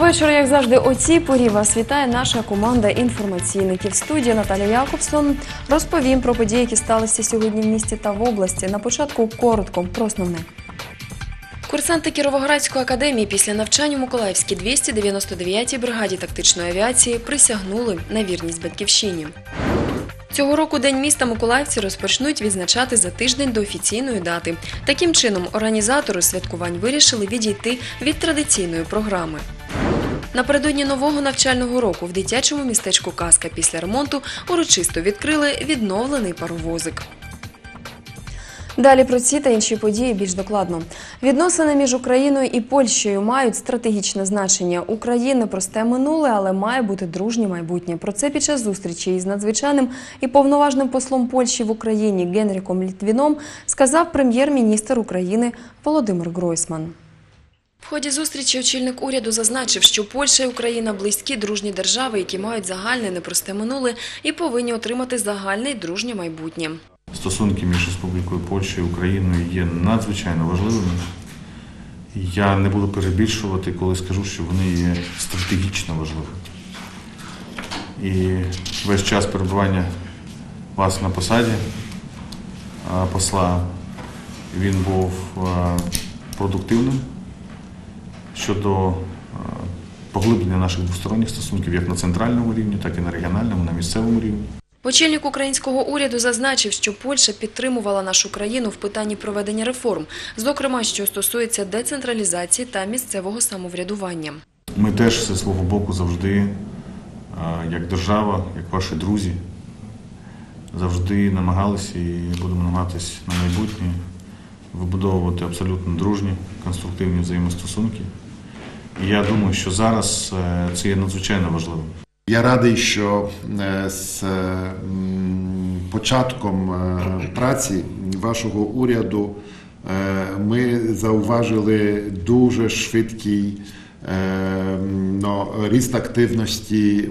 Доброго вечора, як завжди, о цій порі вас вітає наша команда інформаційників. В студії Наталія Якобсон. Розповім про події, які сталися сьогодні в місті та в області. На початку коротко про основне. Курсанти Кіровоградської академії після навчання у Миколаївській 299-й бригаді тактичної авіації присягнули на вірність батьківщині. Цього року День міста миколаївці розпочнуть відзначати за тиждень до офіційної дати. Таким чином, організатори святкувань вирішили відійти від традиційної програми. Напередодні нового навчального року в дитячому містечку «Казка» після ремонту урочисто відкрили відновлений паровозик. Далі про ці та інші події більш докладно. Відносини між Україною і Польщею мають стратегічне значення. Україна – просте минуле, але має бути дружнє майбутнє. Про це під час зустрічі із надзвичайним і повноважним послом Польщі в Україні Генріком Літвіном сказав прем'єр-міністр України Володимир Гройсман. В ході зустрічі очільник уряду зазначив, що Польща і Україна – близькі дружні держави, які мають загальне непросте минуле і повинні отримати загальне і дружнє майбутнє. Стосунки між Республікою Польща і Україною є надзвичайно важливими. Я не буду перебільшувати, коли скажу, що вони є стратегічно важливими. І весь час перебування вас на посаді посла, він був продуктивним щодо поглиблення наших двосторонніх стосунків як на центральному рівні, так і на регіональному, на місцевому рівні. Очільник українського уряду зазначив, що Польща підтримувала нашу країну в питанні проведення реформ, зокрема, що стосується децентралізації та місцевого самоврядування. Ми теж зі свого боку завжди, як держава, як ваші друзі, завжди намагалися і будемо намагатися на майбутнє вибудовувати абсолютно дружні, конструктивні взаємостосунки. І я думаю, що зараз це є надзвичайно важливим. Я радий, що з початком праці вашого уряду ми зауважили дуже швидкий ріст активності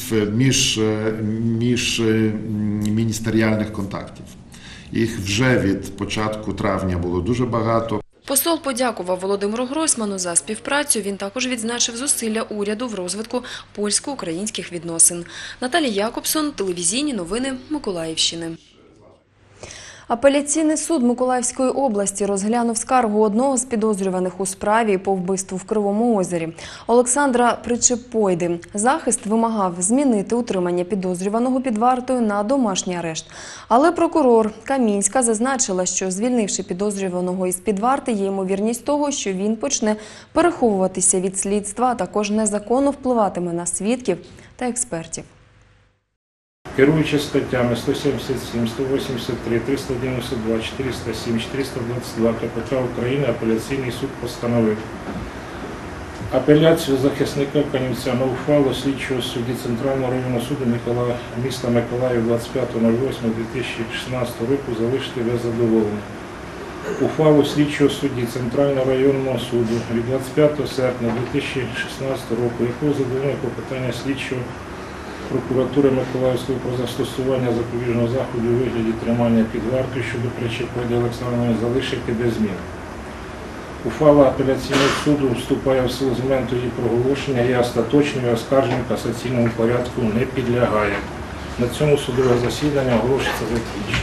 міжміністеріальних контактів. Їх вже від початку травня було дуже багато. Посол подякував Володимиру Гройсману за співпрацю. Він також відзначив зусилля уряду в розвитку польсько-українських відносин. Наталія Якобсон, телевізійні новини Миколаївщини. Апеляційний суд Миколаївської області розглянув скаргу одного з підозрюваних у справі по вбивству в Кривому Озері – Олександра Причепойди. Захист вимагав змінити утримання підозрюваного під вартою на домашній арешт. Але прокурор Камінська зазначила, що звільнивши підозрюваного із-під варти, є ймовірність того, що він почне переховуватися від слідства, а також незаконно впливатиме на свідків та експертів. Керуючи статтями 177, 183, 392, 407, 422 КПК України, апеляційний суд постановив апеляцію захисника Канівця на ухвалу слідчого судді Центрального районного суду міста Миколаїв 25.08.2016 року залишити без задоволення. Ухвалу слідчого судді Центрального районного суду від 25 серпня 2016 року, якого задовольнило клопотання слідчого прокуратури Миколаївської про застосування запобіжного заходу у вигляді тримання під вартою щодо Причепойди Олександра залишити без змін. Ухвала апеляційного суду вступає в силу з моменту її проголошення, є остаточною, оскарженню в касаційному порядку не підлягає. На цьому судове засідання оголошується закінченим.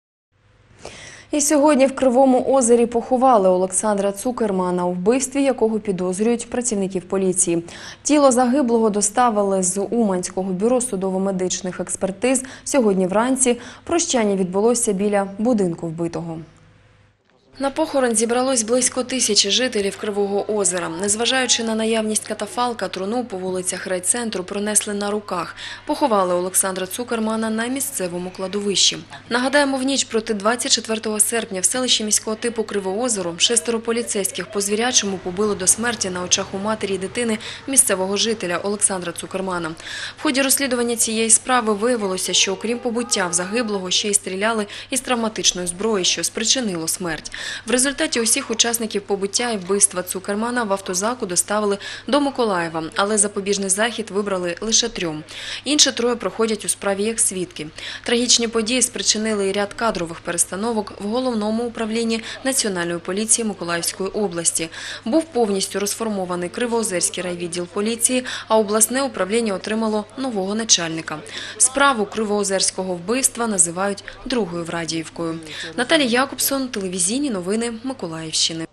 І сьогодні в Кривому Озері поховали Олександра Цукермана, у вбивстві якого підозрюють працівників поліції. Тіло загиблого доставили з Уманського бюро судово-медичних експертиз сьогодні вранці. Прощання відбулося біля будинку вбитого. На похорон зібралось близько 1000 жителів Кривого Озера. Незважаючи на наявність катафалка, труну по вулицях райцентру пронесли на руках. Поховали Олександра Цукермана на місцевому кладовищі. Нагадаємо, в ніч проти 24 серпня в селищі міського типу Кривоозеро 6 поліцейських по звірячому побили до смерті на очах у матері і дитини місцевого жителя Олександра Цукермана. В ході розслідування цієї справи виявилося, що окрім побиття в загиблого ще й стріляли із травматичної зброї, що спричинило смерть. В результаті усіх учасників побиття і вбивства Цукермана в автозаку доставили до Миколаєва, але запобіжний захід вибрали лише 3. Інші 3 проходять у справі як свідки. Трагічні події спричинили і ряд кадрових перестановок в Головному управлінні Національної поліції Миколаївської області. Був повністю розформований Кривоозерський райвідділ поліції, а обласне управління отримало нового начальника. Справу Кривоозерського вбивства називають другою в Радіївкою. Наталія Якобсон, телевізійні новини Миколаївщини.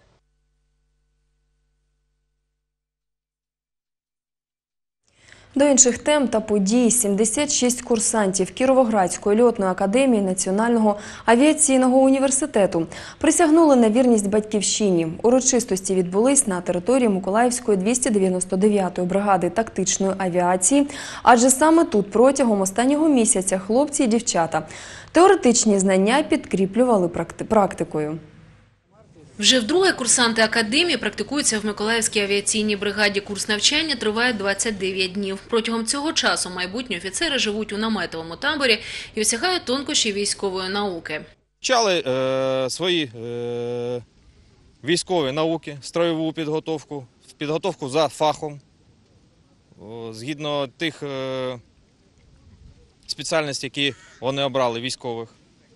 До інших тем та подій 76 курсантів Кіровоградської льотної академії Національного авіаційного університету присягнули на вірність батьківщині. Урочистості відбулись на території Миколаївської 299-ї бригади тактичної авіації, адже саме тут протягом останнього місяця хлопці і дівчата теоретичні знання підкріплювали практикою. Вже вдруге курсанти академії практикуються в Миколаївській авіаційній бригаді. Курс навчання триває 29 днів. Протягом цього часу майбутні офіцери живуть у наметовому таборі і осягають тонкощі військової науки. Вчали свої військові науки, строєву підготовку за фахом, згідно тих спеціальностей, які вони обрали військових.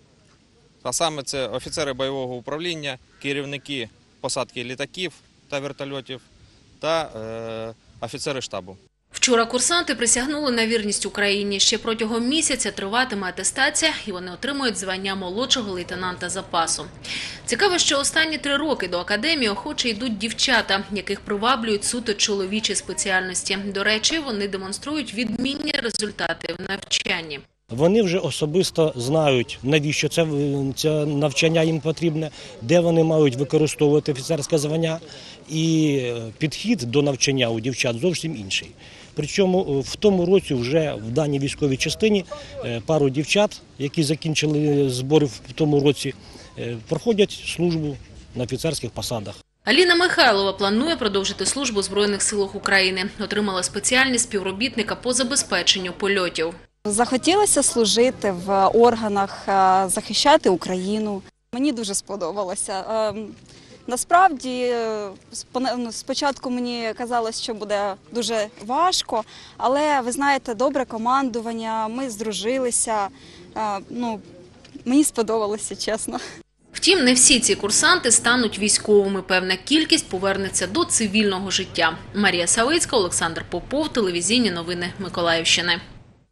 А саме це офіцери бойового управління, керівники посадки літаків та вертольотів та офіцери штабу. Вчора курсанти присягнули на вірність Україні. Ще протягом місяця триватиме атестація, і вони отримують звання молодшого лейтенанта запасу. Цікаво, що останні 3 роки до академії охоче йдуть дівчата, яких приваблюють суто чоловічі спеціальності. До речі, вони демонструють відмінні результати в навчанні. Вони вже особисто знають, навіщо це навчання їм потрібне, де вони мають використовувати офіцерське звання. І підхід до навчання у дівчат зовсім інший. Причому в тому році вже в даній військовій частині пару дівчат, які закінчили збори в тому році, проходять службу на офіцерських посадах. Аліна Михайлова планує продовжити службу в Збройних силах України. Отримала спеціальність співробітника по забезпеченню польотів. Захотілося служити в органах, захищати Україну. Мені дуже сподобалося. Насправді, спочатку мені казалось, що буде дуже важко, але, ви знаєте, добре командування, ми здружилися, мені сподобалося, чесно. Втім, не всі ці курсанти стануть військовими. Певна кількість повернеться до цивільного життя. Марія Савицька, Олександр Попов, телевізійні новини Миколаївщини.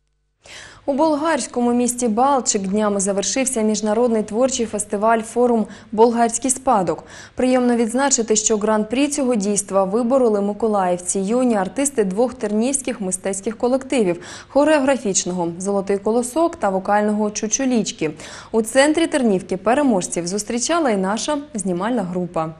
У болгарському місті Балчик днями завершився міжнародний творчий фестиваль «Форум Болгарський спадок». Приємно відзначити, що гран-прі цього дійства вибороли миколаївці, юні артисти 2 тернівських мистецьких колективів – хореографічного «Золотий колосок» та вокального «Чучулічки». У центрі Тернівки переможців зустрічала і наша знімальна група.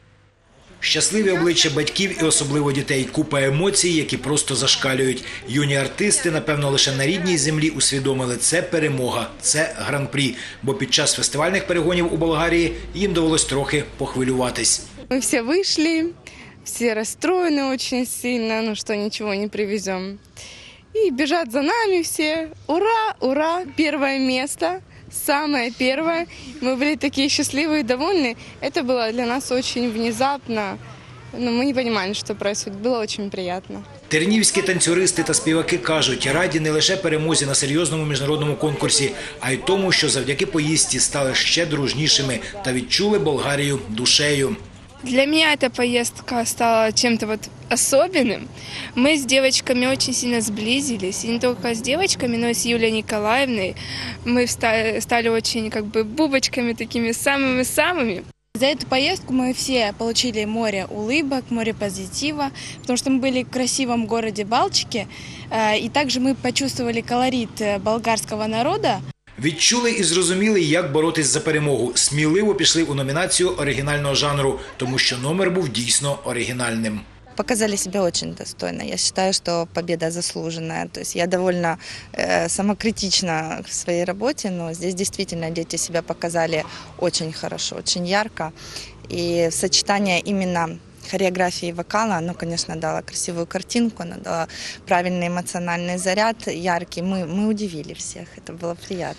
Щасливі обличчя батьків і особливо дітей. Купа емоцій, які просто зашкалюють. Юні артисти, напевно, лише на рідній землі усвідомили – це перемога, це гран-прі. Бо під час фестивальних перегонів у Болгарії їм довелось трохи похвилюватись. Ми всі вийшли, всі розстроєні дуже сильно, що нічого не привеземо. І біжать за нами всі. Ура, ура, перше місце. Самое первое. Мы были такие счастливые и довольны. Это было для нас очень внезапно. Но мы не понимали, что происходит. Было очень приятно. Тернівські танцюристи та співаки кажуть, раді не лише перемозі на серйозному міжнародному конкурсі, а й тому, що завдяки поїздці стали ще дружнішими та відчули Болгарію душею. Для меня эта поездка стала чем-то особенным. Мы с девочками очень сильно сблизились. И не только с девочками, но и с Юлией Николаевной. Мы стали очень бубочками такими самыми-самыми. За эту поездку мы все получили море улыбок, море позитива, потому что мы были в красивом городе Балчике. И также мы почувствовали колорит болгарского народа. Відчули і зрозуміли, як боротись за перемогу. Сміливо пішли у номінацію оригінального жанру, тому що номер був дійсно оригінальним. Показали себя очень достойно. Я считаю, что победа заслуженная. То есть я довольно самокритична в своей работе, но здесь действительно дети себя показали очень хорошо, очень ярко. И сочетание именно хореографии и вокала, оно, конечно, дало красивую картинку, оно дало правильный эмоциональный заряд, яркий. Мы удивили всех, это было приятно.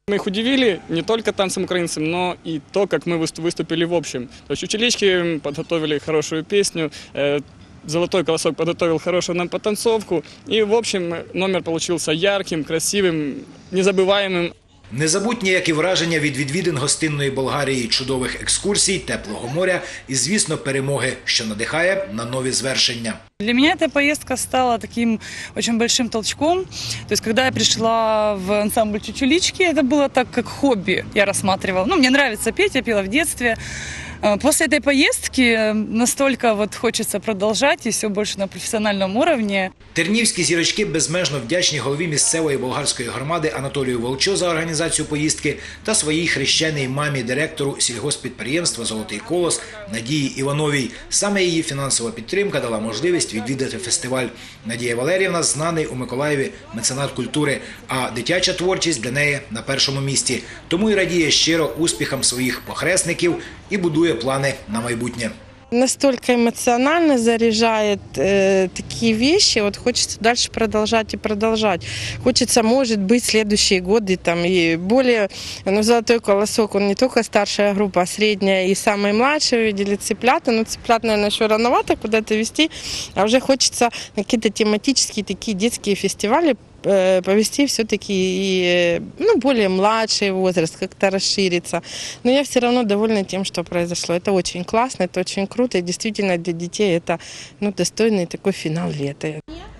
Мы их удивили не только танцем украинцам, но и то, как мы выступили в общем. То есть училищки подготовили хорошую песню, «Золотой колосок» подготовил хорошую нам потанцовку. И в общем номер получился ярким, красивым, незабываемым. Незабутні, як і враження від відвідин гостинної Болгарії, чудових екскурсій, теплого моря і, звісно, перемоги, що надихає на нові звершення. Для меня эта поездка стала таким очень большим толчком. То есть, когда я пришла в ансамбль «Чучулички», это было так, как хобби. Я рассматривала. Мне нравится петь, я пела в детстве. После этой поездки настолько хочется продолжать и все больше на профессиональном уровне. Тернівські зірочки безмежно вдячні голові місцевої болгарської громади Анатолію Волчо за організацію поїздки та своїй хрещеній мамі директору сільгосппідприємства «Золотий колос» Надії Івановій. Саме її фінансова підтримка дала можливість відвідати фестиваль. Надія Валеріївна – знаний у Миколаєві меценат культури, а дитяча творчість для неї на першому місці. Тому і радіє щиро успіхам своїх похресників і будує планы на майбутнє. Настолько эмоционально заряжает такие вещи, хочется дальше продолжать и продолжать. Хочется, может быть, следующие годы там и более. «Золотой колосок», он не только старшая группа, а средняя и самые младшие увидели цыплята. Но цыплят, наверное, еще рановато куда-то вести, а уже хочется на какие-то тематические такие детские фестивали повести все-таки и более младший возраст, как-то расшириться. Но я все равно довольна тем, что произошло. Это очень классно, это очень круто. И действительно для детей это достойный такой финал лета.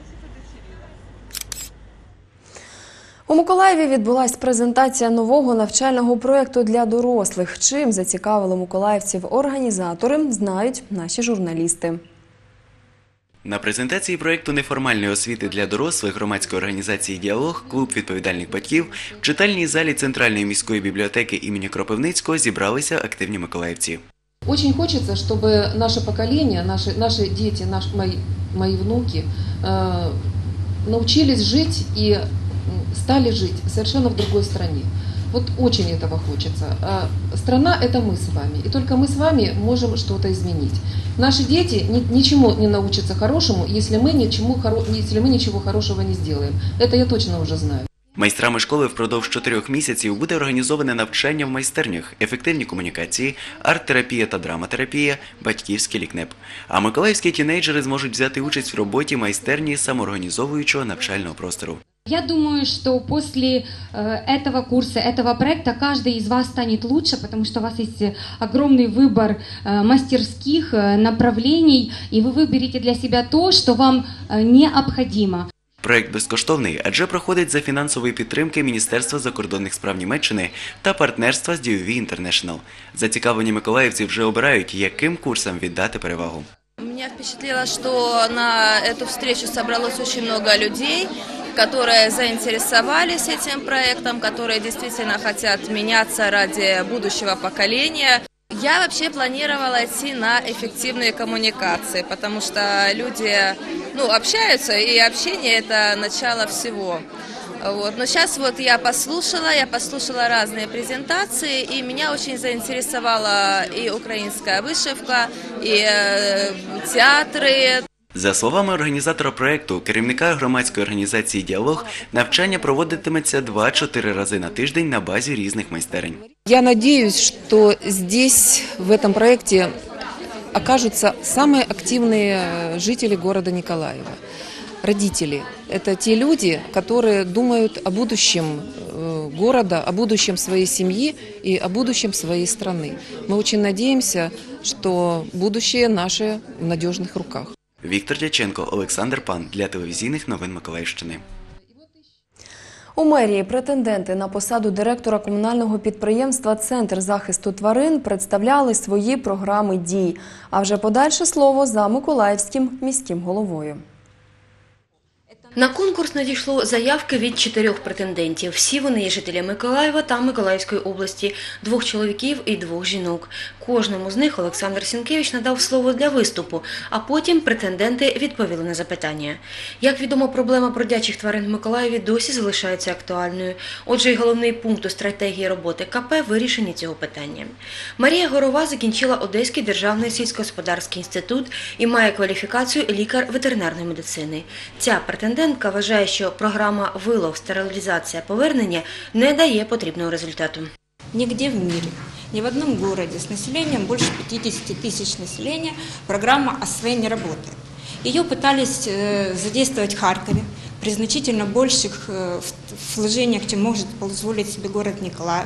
У Миколаєві відбулась презентація нового навчального проєкту для дорослих. Чим зацікавили миколаївців організатори, знають наші журналісти. На презентації проєкту неформальної освіти для дорослих громадської організації «Діалог» клуб відповідальних батьків в читальній залі Центральної міської бібліотеки імені Кропивницького зібралися активні миколаївці. Очень хочется, чтобы наше поколение, наши дети, мои внуки научились жить и стали жить совершенно в другой стране. Очень этого хочется. Страна – это мы с вами, и только мы с вами можем что-то изменить. Наши дети ничему не научатся хорошему, если мы ничего хорошего не сделаем. Это я точно уже знаю. Майстрами школи впродовж 4 місяців буде організоване навчання в майстернях, ефективні комунікації, арт-терапія та драматерапія, батьківський лікнеп. А миколаївські тінейджери зможуть взяти участь в роботі майстерні самоорганізовуючого навчального простору. Я думаю, что после этого курса, этого проекта каждый из вас станет лучше, потому что у вас есть огромный выбор мастерских направлений, и вы выберете для себя то, что вам необходимо. Проєкт безкоштовний, адже проходить за фінансової підтримки Міністерства закордонних справ Німеччини та партнерства з DOV International. Зацікавлені миколаївці вже обирають, яким курсам віддати перевагу. Меня впечатлило, что на эту встречу собралось очень много людей, которые заинтересовались этим проектом, которые действительно хотят меняться ради будущего поколения. Я вообще планировала идти на эффективные коммуникации, потому что люди общаются, и общение – это начало всего. Но сейчас я послушала разные презентации, и меня очень заинтересовала и украинская вышивка, и театры. За словами організатора проєкту, керівника громадської організації «Діалог», навчання проводитиметься 2-4 рази на тиждень на базі різних майстерень. Я надеюсь, что здесь, в этом проекте, окажутся самые активные жители города Николаева. Родители – это те люди, которые думают о будущем города, о будущем своей семьи и о будущем своей страны. Мы очень надеемся, что будущее наше в надежных руках. Віктор Дяченко, Олександр Пан для телевізійних новин Миколаївщини. У мерії претенденти на посаду директора комунального підприємства «Центр захисту тварин» представляли свої програми дій. А вже подальше слово за миколаївським міським головою. На конкурс надійшло заявки від 4 претендентів. Всі вони є жителі Миколаєва та Миколаївської області, 2 чоловіків і 2 жінок. Кожному з них Олександр Сінкевич надав слово для виступу, а потім претенденти відповіли на запитання. Як відомо, проблема бродячих тварин в Миколаєві досі залишається актуальною. Отже, й головний пункт у стратегії роботи КП – вирішення цього питання. Марія Горова закінчила Одеський державний сільськогосподарський інститут і має кваліфікацію лікар ветеринарної медицини. Ця претендентка претендентка вважає, що програма «Вилов. Стерилізація. Повернення» не дає потрібного результату. Нигде в мире, ни в одном городе с населением больше 50 тысяч населения программа ОСВ не работает. Ее пытались задействовать в Харькове при значительно больших вложениях, чем может позволить себе город Николаев.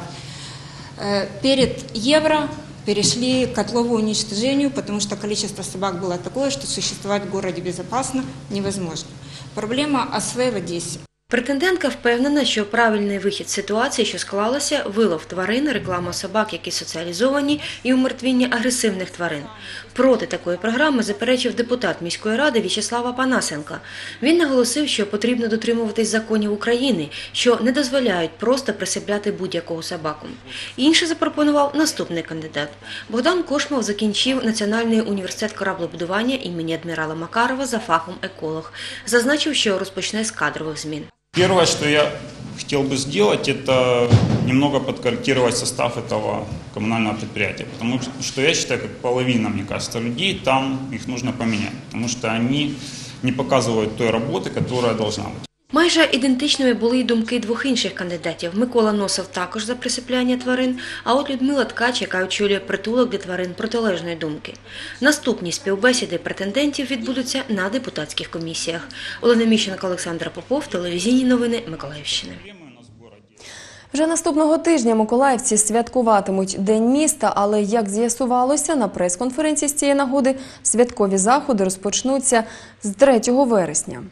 Перед Евро перешли к котлову уничтожению, потому что количество собак было такое, что существовать в городе безопасно невозможно. Проблема ОСВ в Одессе. Претендентка впевнена, що правильний вихід з ситуації, що склалася – вилов тварин, реклама собак, які соціалізовані, і умертвіння агресивних тварин. Проти такої програми заперечив депутат міської ради В'ячеслав Апанасенко. Він наголосив, що потрібно дотримуватись законів України, що не дозволяють просто присипляти будь-якого собаку. Інше запропонував наступний кандидат. Богдан Кошмов закінчив Національний університет кораблебудування імені адмірала Макарова за фахом еколог. Зазначив, що розпочне з кадрових змін. Первое, что я хотел бы сделать, это немного подкорректировать состав этого коммунального предприятия. Потому что я считаю, как половина, мне кажется, людей, там их нужно поменять. Потому что они не показывают той работы, которая должна быть. Майже ідентичними були й думки двох інших кандидатів. Микола Носов також за присипляння тварин, а от Людмила Ткач, яка очолює притулок для тварин, протилежної думки. Наступні співбесіди претендентів відбудуться на депутатських комісіях. Олена Міщенко, Олександр Попов, телевізійні новини Миколаївщини. Вже наступного тижня миколаївці святкуватимуть День міста, але, як з'ясувалося, на прес-конференції з цієї нагоди святкові заходи розпочнуться з 3 вересня.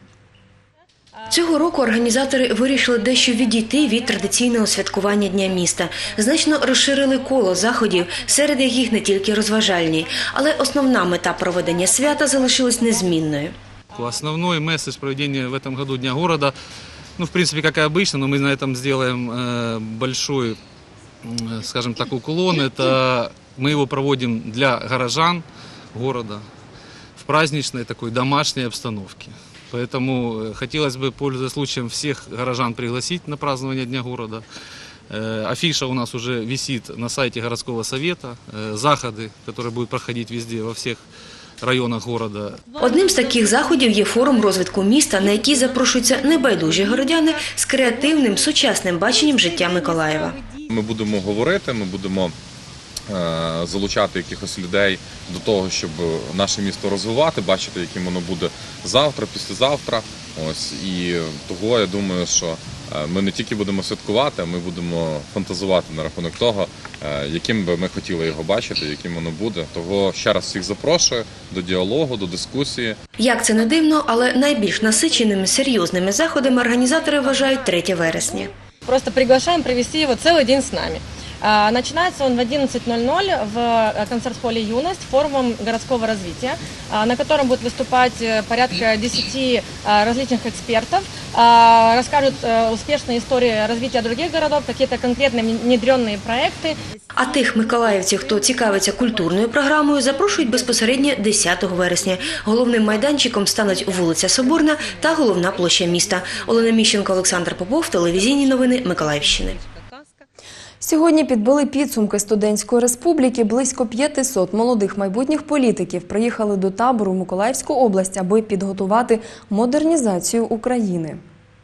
Цього року організатори вирішили дещо відійти від традиційного святкування Дня міста. Значно розширили коло заходів, серед яких не тільки розважальні. Але основна мета проведення свята залишилась незмінною. Основной месседж проведения в этом году Дня города, в принципе, как и обычно, но мы на этом сделаем большой, скажем так, уклон. Это мы его проводим для горожан города в праздничной такой домашней обстановке. Поэтому хотелось бы, пользуясь случаем, всех горожан пригласить на празднование Дня города. Афиша у нас уже висит на сайте городского совета. Заходы, которые будут проходить везде, во всех районах города. Одним з таких заходів є форум розвитку міста, на який запрошуються небайдужі городяни з креативним, сучасним баченням життя Миколаєва. Ми будемо говорити, ми будемо залучати якихось людей до того, щоб наше місто розвивати, бачити, яким воно буде завтра, післязавтра. Ось, і того, я думаю, що ми не тільки будемо святкувати, а ми будемо фантазувати на рахунок того, яким би ми хотіли його бачити, яким воно буде. Того ще раз всіх запрошую до діалогу, до дискусії. Як це не дивно, але найбільш насиченими, серйозними заходами організатори вважають 3 вересня. Просто приглашаем провести его целый день с нами. Начинается он в 11:00 в концерт-холле «Юность» форумом городского развития, на котором будут выступать порядка 10 различных экспертов, расскажут успешные истории развития других городов, какие-то конкретные внедренные проекты. А тих миколаївців, хто цікавиться культурною програмою, запрошують безпосередньо 10 вересня. Головним майданчиком стануть вулиця Соборна та головна площа міста. Олена Міщенко, Олександр Попов, телевізійні новини Миколаївщини. Сьогодні підбили підсумки студентської республіки. Близько 500 молодих майбутніх політиків приїхали до табору в Миколаївську область, аби підготувати модернізацію України.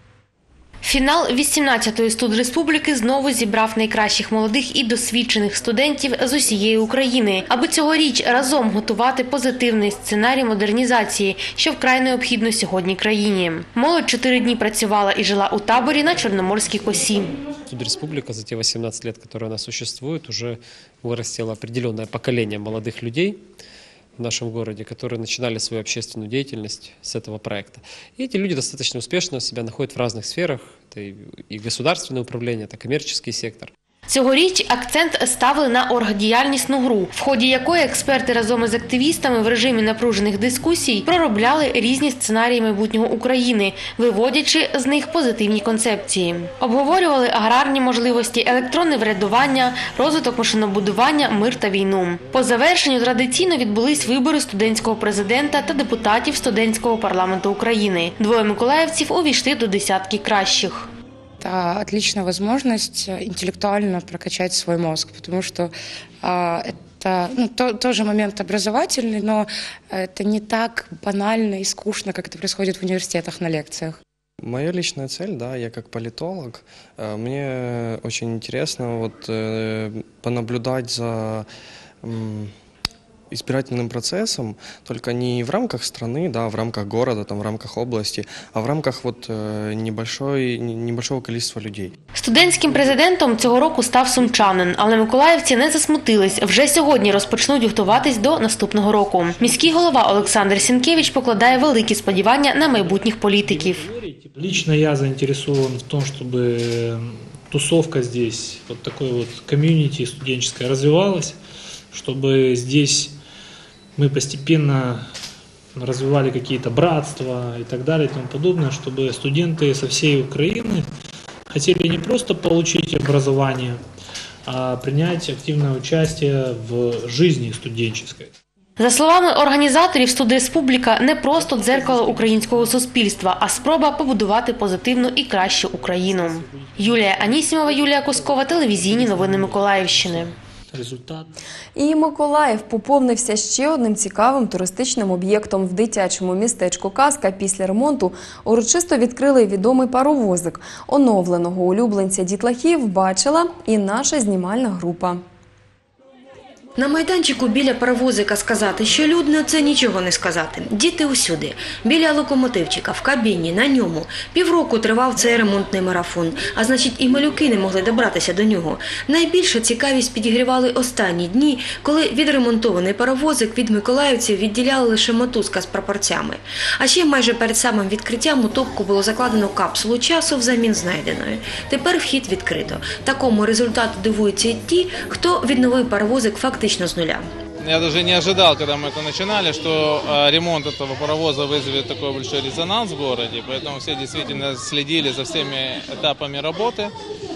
Фінал 18-ї студреспубліки знову зібрав найкращих молодих і досвідчених студентів з усієї України, аби цьогоріч разом готувати позитивний сценарій модернізації, що вкрай необхідно сьогодні країні. Молодь 4 дні працювала і жила у таборі на Чорноморській косі. Студреспублика за те 18 лет, которые она существует, уже вырастила определенное поколение молодых людей в нашем городе, которые начинали свою общественную деятельность с этого проекта. И эти люди достаточно успешно себя находят в разных сферах. Это и государственное управление, это коммерческий сектор. Цьогоріч акцент ставили на оргдіяльнісну гру, в ході якої експерти разом із активістами в режимі напружених дискусій проробляли різні сценарії майбутнього України, виводячи з них позитивні концепції. Обговорювали аграрні можливості, електронне врядування, розвиток машинобудування, мир та війну. По завершенню традиційно відбулись вибори студентського президента та депутатів студентського парламенту України. 2 миколаївців увійшли до десятки кращих. Это отличная возможность интеллектуально прокачать свой мозг, потому что это тоже момент образовательный, но это не так банально и скучно, как это происходит в университетах на лекциях. Моя личная цель, да, я как политолог, мне очень интересно понаблюдать за избирательным процессом, только не в рамках страны, да, в рамках города, там, в рамках области, а в рамках небольшого количества людей. Студентським президентом цього року став сумчанин, але миколаївці не засмутились. Вже сьогодні розпочнуть готуватись до наступного року. Міський голова Олександр Сінкевич покладає великі сподівання на майбутніх політиків. Лично я заинтересован в том, чтобы тусовка здесь, вот такое вот комьюнити студенческое развивалась, чтобы здесь мы постепенно развивали какие-то братства и так далее и тому подобное, чтобы студенты со всей Украины хотели не просто получить образование, а принять активное участие в жизни студенческой. За словами організаторів, студреспубліка не просто дзеркало українського суспільства, а спроба побудувати позитивну і кращу Україну. Юлія Анісімова, Юлія Коскова, телевізійні новини Миколаївщини. І Миколаїв поповнився ще одним цікавим туристичним об'єктом. В дитячому містечку Казка після ремонту урочисто відкрили відомий паровозик. Оновленого улюбленця дітлахів бачила і наша знімальна група. На майданчику біля паровозика сказати, що людно, це нічого не сказати. Діти усюди. Біля локомотивчика, в кабіні, на ньому. Півроку тривав цей ремонтний марафон, а значить і малюки не могли добратися до нього. Найбільша цікавість підігрівали останні дні, коли відремонтований паровозик від миколаївців відділяли лише мотузка з прапорцями. А ще майже перед самим відкриттям у топку було закладено капсулу часу взамін знайденої. Тепер вхід відкрито. Такому результату дивуються і ті, хто відновив паровозик фактично с нуля. Я даже не ожидал, когда мы это начинали, что ремонт этого паровоза вызовет такой большой резонанс в городе, поэтому все действительно следили за всеми этапами работы.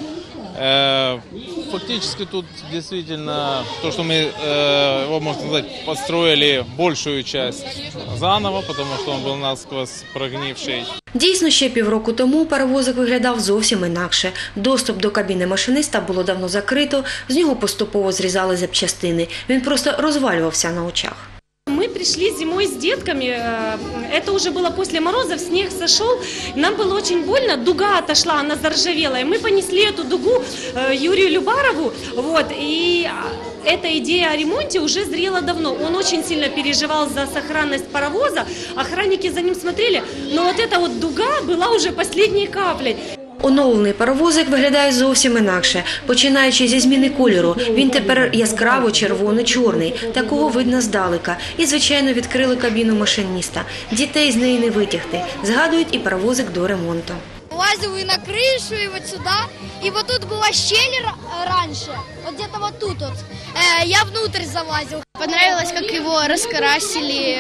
Фактически тут действительно то, что мы, можно сказать, построили большую часть заново, потому что он был насквозь прогнивший. Дійсно, ще півроку тому паровозик виглядав зовсім інакше. Доступ до кабіни машиниста було давно закрито, з нього поступово зрізали запчастини. Він просто розвалювався на очах. Мы пришли зимой с детками, это уже было после морозов, снег сошел, нам было очень больно, дуга отошла, она заржавела, и мы понесли эту дугу Юрию Любарову, и эта идея о ремонте уже зрела давно. Он очень сильно переживал за сохранность паровоза, охранники за ним смотрели, но вот эта вот дуга была уже последней каплей. Оновлений паровозик виглядає зовсім інакше. Починаючи зі зміни кольору, він тепер яскраво червоно-чорний. Такого видно здалека. І, звичайно, відкрили кабіну машиніста. Дітей з неї не витягти. Згадують і паровозик до ремонту. Лазил и на крышу, и вот сюда. И вот тут была щель раньше, вот где-то вот тут вот. Я внутрь залазил. Понравилось, как его раскрасили,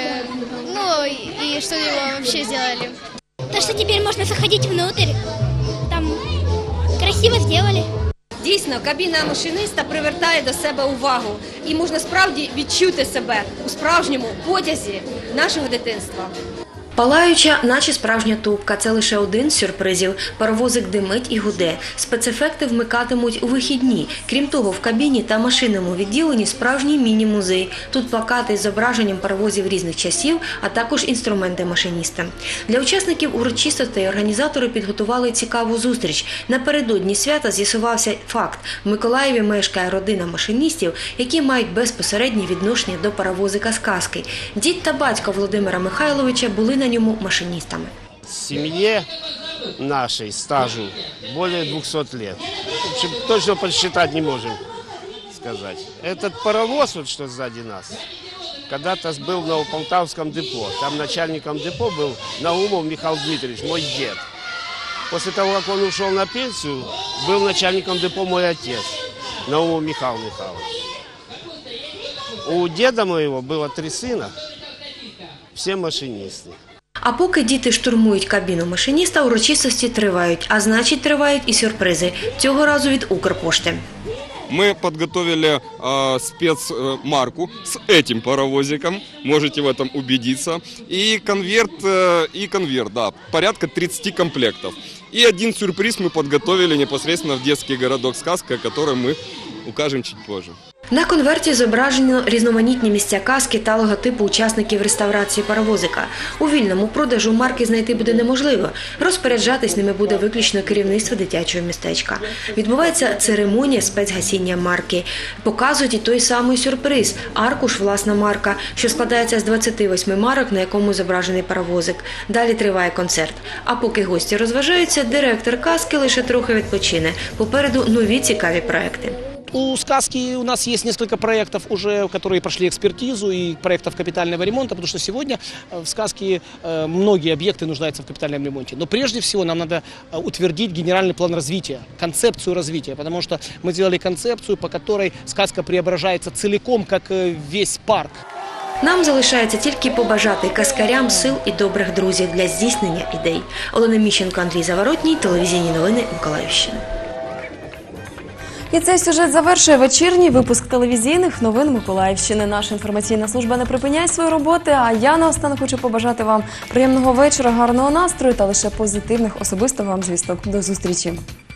и что его вообще сделали. То, что теперь можно заходить внутрь. Там красиво сделали. Дійсно, кабіна машиниста привертає до себе увагу і можна справді відчути себе у справжньому потязі нашого дитинства. Палаюча, наче справжня топка. Це лише один з сюрпризів. Паровозик димить і гуде. Спецефекти вмикатимуть у вихідні. Крім того, в кабіні та машинному відділенні справжній міні-музей. Тут плакати з зображенням паровозів різних часів, а також інструменти машиніста. Для учасників урочистостей організатори підготували цікаву зустріч. Напередодні свята з'ясувався факт. В Миколаєві мешкає родина машиністів, які мають безпосереднє відношення до паровозика з Казки. Дід та батько Володимира Михайловича були на ньому машинистами. Семье нашей стажу более 200 лет. Точно подсчитать не можем сказать. Этот паровоз, вот что сзади нас, когда-то был на Полтавском депо. Там начальником депо был Наумов Михаил Дмитриевич, мой дед. После того, как он ушел на пенсию, был начальником депо мой отец, Наумов Михаил Михайлович. У деда моего было 3 сына, все машинисты. А поки діти штурмують кабіну машиніста, урочистості тривають, а значить тривають і сюрпризи. Цього разу від Укрпошти. Мы подготовили спецмарку с этим паровозиком, можете в этом убедиться, и конверт, да, порядка 30 комплектов. И один сюрприз мы подготовили непосредственно в детский городок «Сказка», который мы укажем чуть позже. На конверті зображено різноманітні місця казки та логотипи учасників реставрації паровозика. У вільному продажу марки знайти буде неможливо. Розпоряджатись ними буде виключно керівництво дитячого містечка. Відбувається церемонія спецгасіння марки. Показують і той самий сюрприз – аркуш «Власна марка», що складається з 28 марок, на якому зображений паровозик. Далі триває концерт. А поки гості розважаються, директор казки лише трохи відпочине. Попереду нові цікаві проекти. У сказки у нас есть несколько проектов уже, которые прошли экспертизу, и проектов капитального ремонта, потому что сегодня в сказке многие объекты нуждаются в капитальном ремонте. Но прежде всего нам надо утвердить генеральный план развития, концепцию развития, потому что мы сделали концепцию, по которой сказка преображается целиком, как весь парк. Нам залишається тільки побажати казкарям сил і добрих друзів для здійснення ідей. Олена Міщенко, Андрій Заворотній, телевізійні новини Миколаївщини. І цей сюжет завершує вечірній випуск телевізійних новин Миколаївщини. Наша інформаційна служба не припиняє свої роботи, а я наостанок хочу побажати вам приємного вечора, гарного настрою та лише позитивних особисто вам звісток. До зустрічі!